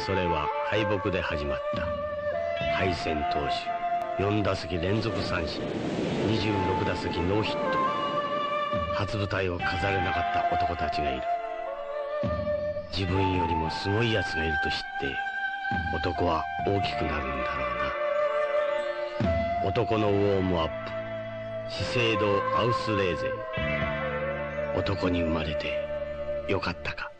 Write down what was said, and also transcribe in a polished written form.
それは敗北で始まった。敗戦投手、4打席連続三振、26打席ノーヒット。初舞台を飾れなかった男たちがいる。自分よりもすごい奴がいると知って男は大きくなるんだろうな。男のウォームアップ、資生堂アウスレーゼン。男に生まれてよかったか。